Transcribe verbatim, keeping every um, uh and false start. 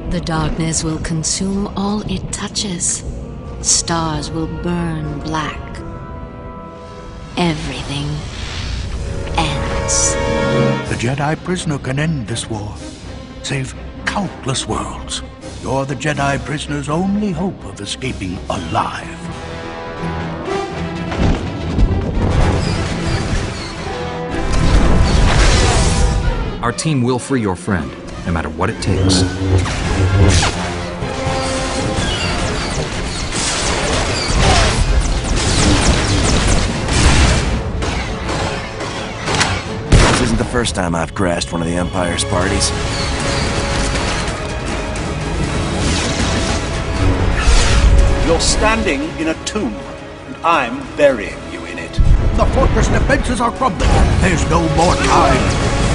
The darkness will consume all it touches. Stars will burn black. Everything ends. The Jedi prisoner can end this war, save countless worlds. You're the Jedi prisoner's only hope of escaping alive. Our team will free your friend, no matter what it takes. This isn't the first time I've crashed one of the Empire's parties. You're standing in a tomb, and I'm burying you in it. The fortress defenses are crumbling. There's no more time.